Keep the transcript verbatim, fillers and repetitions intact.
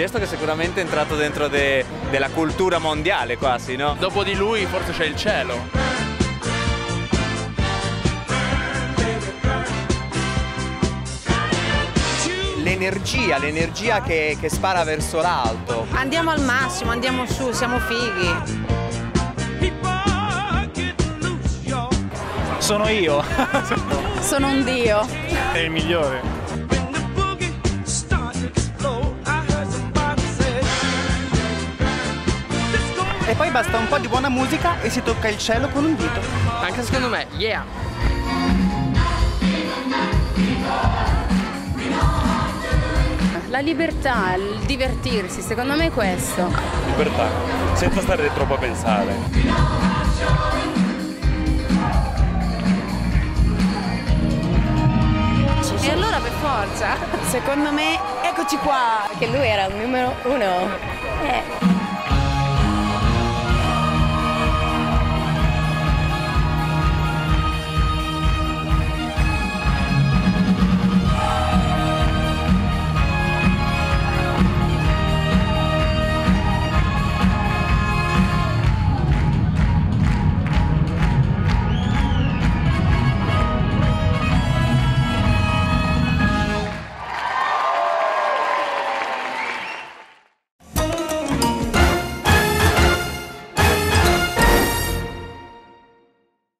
gesto che sicuramente è entrato dentro de, della cultura mondiale quasi, no? Dopo di lui forse c'è il cielo. L'energia, l'energia che, che spara verso l'alto. Andiamo al massimo, andiamo su, siamo fighi. Sono io. Sono un dio. È il migliore. E poi basta un po' di buona musica e si tocca il cielo con un dito. Anche secondo me, yeah! La libertà, il divertirsi, secondo me è questo. Libertà, senza stare troppo a pensare. E allora per forza? Secondo me, eccoci qua! Che lui era il numero uno. Eh.